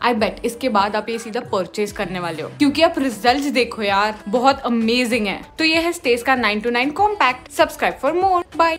आई बेट इसके बाद आप ये सीधा परचेज करने वाले हो, क्योंकि आप रिजल्ट देखो यार, बहुत अमेजिंग है। तो ये है स्टेज का 9 to 9 compact. Subscribe for more. Bye.